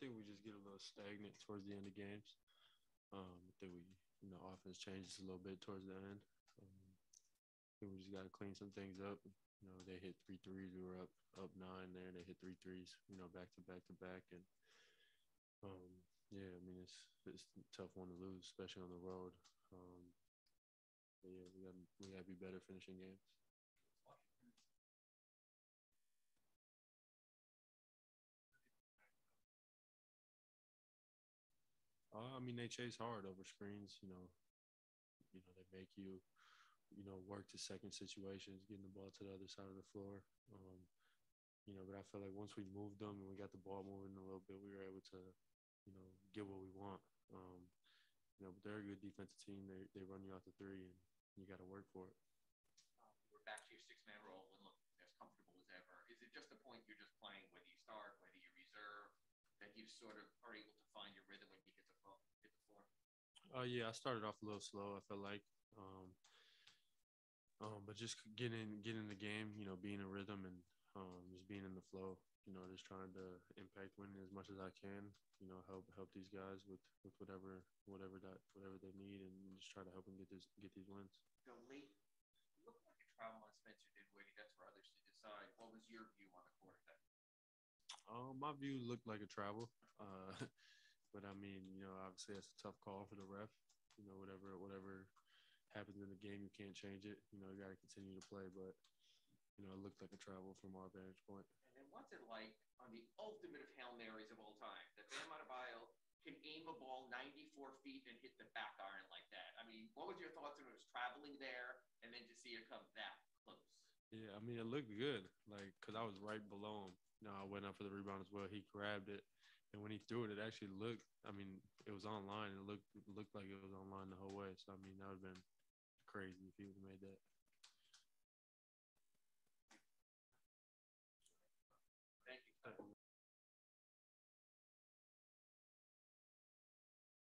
think we just get a little stagnant towards the end of games. I think offense changes a little bit towards the end. I think we just got to clean some things up. They hit three threes. We were up nine there. They hit three threes. Back to back to back, and yeah, I mean it's a tough one to lose, especially on the road. Um, but yeah, we got to be better finishing games. I mean, they chase hard over screens. They make you work to second situations, getting the ball to the other side of the floor. Um, but I feel like once we moved them and we got the ball moving a little bit, we were able to, get what we want. Um, but they're a good defensive team. They run you out the three, and you got to work for it. We're back to your six-man role and look as comfortable as ever. Is it just a point you're just playing, whether you start, whether you reserve, that you sort of are able to find your rhythm when you hit the floor? Yeah, I started off a little slow. I felt like, but just getting in the game, being in rhythm and just being in the flow. Just trying to impact winning as much as I can. Help these guys with whatever they need, and just try to help them get these wins. Late, it looked like a travel on Spencer Dinwiddie. That's for others to decide. What was your view on the court then? My view looked like a travel, but I mean, obviously it's a tough call for the ref. Whatever happens in the game, you can't change it. You got to continue to play, but it looked like a travel from our vantage point. And then what's it like on the ultimate of Hail Marys of all time, that Bam Adebayo can aim a ball 94 feet and hit the back iron like that? I mean, what was your thoughts when it was traveling there and then to see it come that close? Yeah, I mean, it looked good, like, because I was right below him. I went up for the rebound as well. He grabbed it, and when he threw it, it actually looked. I mean, it was online. It looked like it was online the whole way. So I mean, that would have been crazy if he would have made that.